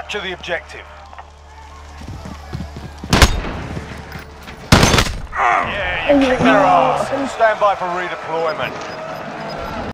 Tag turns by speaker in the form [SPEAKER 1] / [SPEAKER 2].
[SPEAKER 1] Capture the objective. Yeah, you kicked their ass. Stand by for redeployment.